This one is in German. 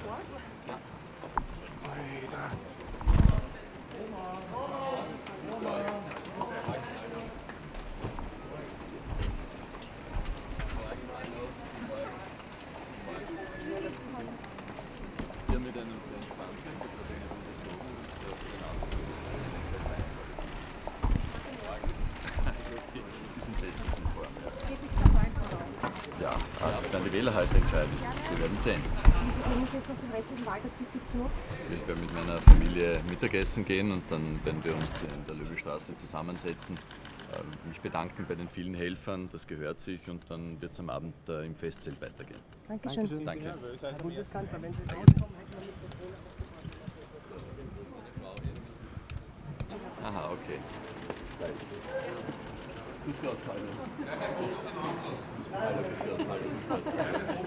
Hier mit einem sehr entspannten, die sind bestens in Form. Ja, das werden die Wähler heute entscheiden. Wir werden sehen. Wie gehen Sie jetzt noch den restlichen Wahltag bis 17 Uhr? Ich werde mit meiner Familie Mittagessen gehen und dann werden wir uns in der Löwestraße zusammensetzen, mich bedanken bei den vielen Helfern, das gehört sich, und dann wird es am Abend im Festzelt weitergehen. Dankeschön. Danke. Herr Bundeskanzler, wenn Sie rauskommen, hätten wir Mikrofone auf. Aha, okay. Grüß Gott, hallo. Hallo, grüß Gott, hallo.